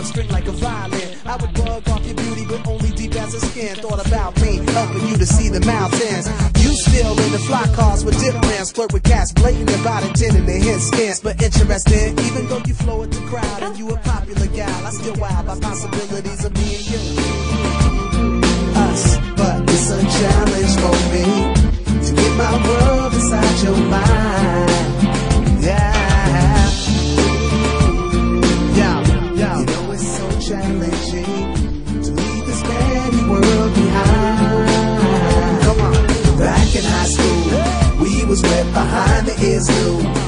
bottom string like a violin. I would bug off your beauty, but only deep as a skin. Thought about me, helping you to see the mountains. You still in the fly cars with dip plans, flirt with cats, blatant about it, tin in the hit skins. But interesting, even though you flow with the crowd and you a popular gal, I still wild by possibilities of being you. Us, but it's a challenge for me to get my world inside your mind. Yeah, you know it's so challenging to leave this petty world behind. Come on, back in high school, we was wet behind the ears new.